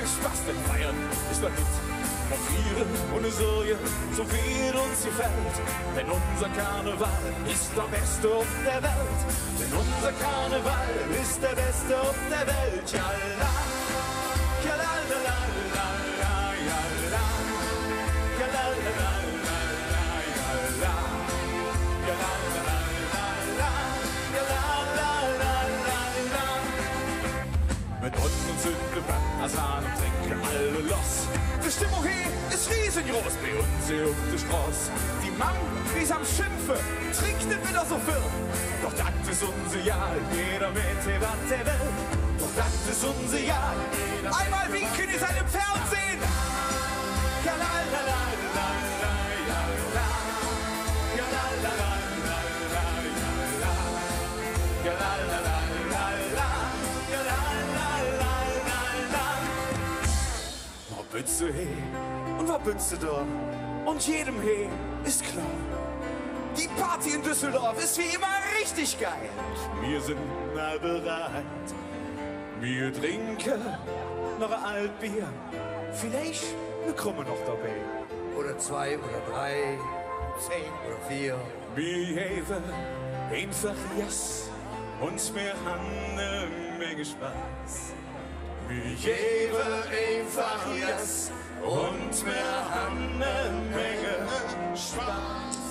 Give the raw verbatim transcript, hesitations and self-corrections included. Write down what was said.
viel Spaß, denn Feiern ist ein Hit. Von Frieren ohne Sorge, so viel uns gefällt. Denn unser Karneval ist der beste auf der Welt. Denn unser Karneval ist der beste auf der Welt. Ja, la, ja, la, la, la, la, la, ja, la, ja, la, la, la, la, la, ja, la, ja, la, la, la, la, la, ja, la, la, la, la, la. Mit uns und Zünden, Brennersan und trinken alle los. Die Stimmung hier ist riesengroß bei uns hier auf der Straße. Die Mann, die ist am Schimpfe, trinkt nicht wieder so viel. Doch das ist unser Jahr, jeder mit was er will. Doch das ist unser Jahr, einmal winken in seinem Fernsehen. Ja, la, la, la, la, la, ja, la. Ja, la, la, la, la, la, ja, la. Ja, la, la, la, la, la. Ja, la, la, la, la, la. Wo Bütze he und wo Bütze da. Und jedem he ist klar. Die Party in Düsseldorf ist wie immer richtig geil. Wir sind mal bereit. Wir trinken noch ein Altbier. Vielleicht eine Krumme noch dabei. Oder zwei oder drei, zehn oder vier. Wir haben einfach yes und wir haben eine Menge Spaß. Wir geben einfach yes und wir haben eine Menge Spaß.